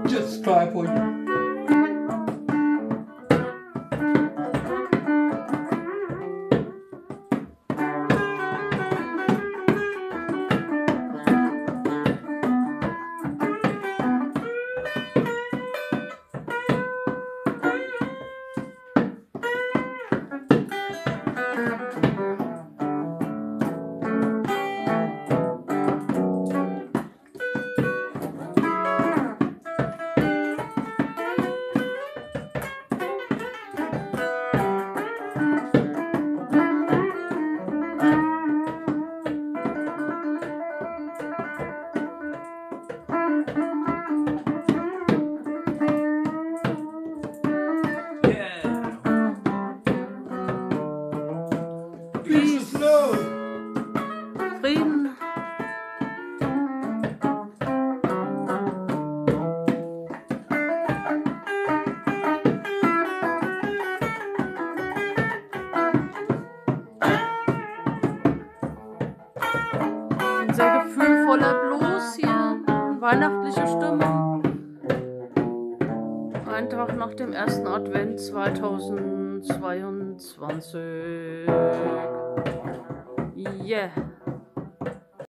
Just try for you. Frieden. Ein sehr gefühlvoller Blues hier. Weihnachtliche Stimmung. Ein Tag nach dem ersten Advent 2022. Yeah.